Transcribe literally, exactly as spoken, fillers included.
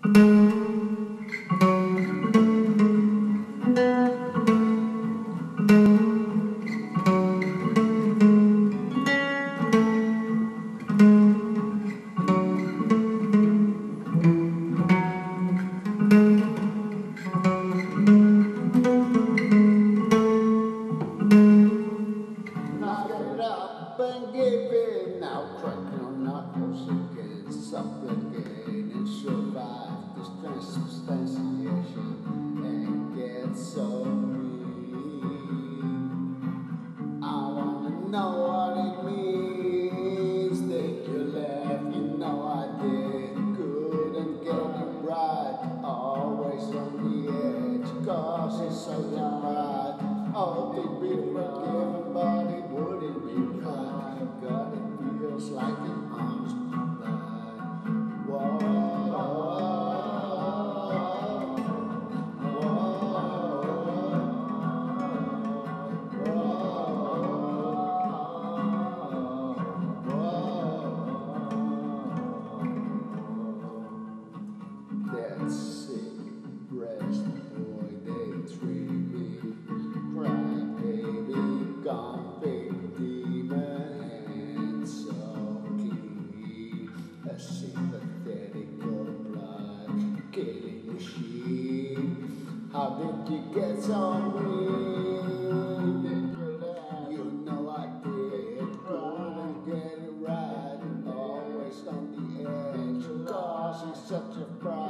Now get up and give in. Now crack your knuckles again, supplicate and survive this transubstantiation and get so mean. I wanna know what it means that you left. You know I did, couldn't get it right. Always on the edge, cause it's such a pride. Oh, to be forgiven, but it wouldn't be right. God, it feels like an honest goodbye. Whoa. That sick breast boy, they treat me. Cry baby, gone big demon, and so clean. A sympathetic blood killing machine. How did you get so mean? Did you laugh? You know I did. Couldn't get it right. Always on the edge. Cause he's such a fraud.